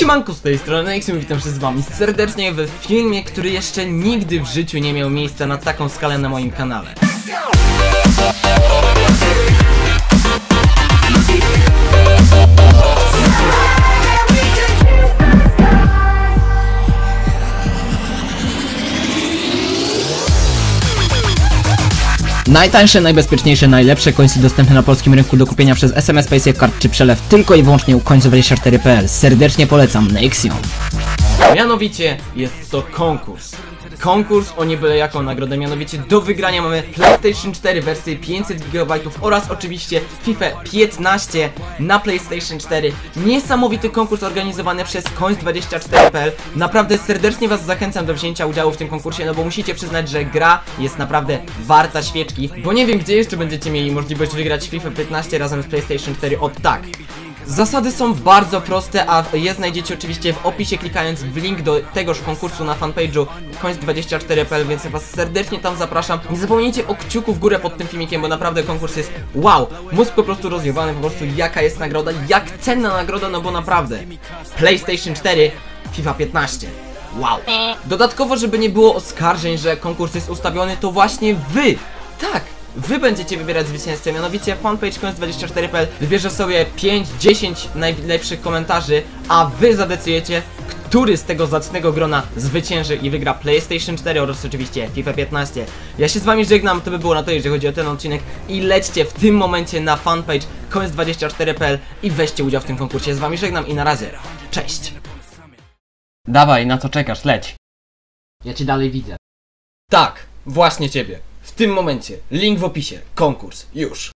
Siemanko, z tej strony Nexium, witam się z wami serdecznie w filmie, który jeszcze nigdy w życiu nie miał miejsca na taką skalę na moim kanale. Najtańsze, najbezpieczniejsze, najlepsze coinsy dostępne na polskim rynku do kupienia przez SMS, PaySafe Card czy przelew tylko i wyłącznie u coins24.pl. Serdecznie polecam Nexium. Mianowicie jest to konkurs. Konkurs o nie byle jaką nagrodę, mianowicie do wygrania mamy PlayStation 4 wersję 500 GB oraz oczywiście FIFA 15 na PlayStation 4. Niesamowity konkurs organizowany przez coins24.pl. Naprawdę serdecznie was zachęcam do wzięcia udziału w tym konkursie, no bo musicie przyznać, że gra jest naprawdę warta świeczki, bo nie wiem, gdzie jeszcze będziecie mieli możliwość wygrać FIFA 15 razem z PlayStation 4 od tak. Zasady są bardzo proste, a je znajdziecie oczywiście w opisie, klikając w link do tegoż konkursu na fanpage'u coins24.pl, więc ja was serdecznie tam zapraszam. Nie zapomnijcie o kciuku w górę pod tym filmikiem, bo naprawdę konkurs jest wow, mózg po prostu rozjebany, po prostu jaka jest nagroda, jak cenna nagroda, no bo naprawdę PlayStation 4, FIFA 15. Wow. Dodatkowo, żeby nie było oskarżeń, że konkurs jest ustawiony, to właśnie wy, tak, wy będziecie wybierać zwycięzcę, mianowicie fanpage coins24.pl wybierze sobie 5-10 najlepszych komentarzy, a wy zadecydujecie, który z tego zacnego grona zwycięży i wygra PlayStation 4 oraz oczywiście FIFA 15. Ja się z wami żegnam, to by było na to, jeżeli chodzi o ten odcinek, i lećcie w tym momencie na fanpage coins24.pl i weźcie udział w tym konkursie. Z wami żegnam i na razie, cześć! Dawaj, na co czekasz, leć. Ja cię dalej widzę. Tak, właśnie ciebie. W tym momencie, link w opisie, konkurs, już.